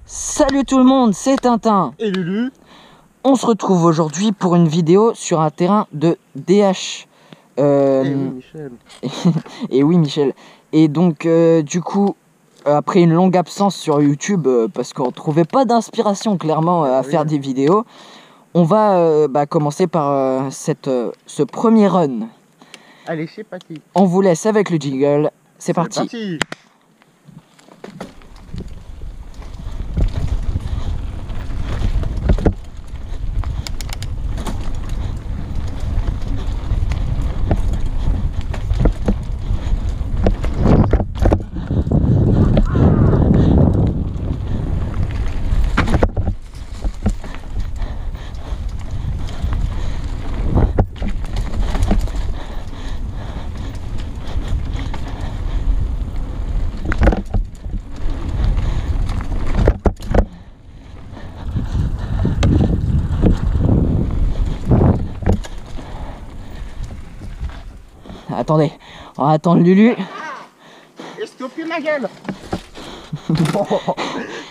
Salut tout le monde, c'est Tintin et Lulu. On se retrouve aujourd'hui pour une vidéo sur un terrain de DH. Et oui, Michel. Et oui, Michel. Et donc, du coup, après une longue absence sur YouTube, parce qu'on trouvait pas d'inspiration clairement à faire des vidéos, on va commencer par ce premier run. Allez, c'est parti. On vous laisse avec le jingle. C'est parti. Attendez, on va attendre Lulu. Escopie ma gueule.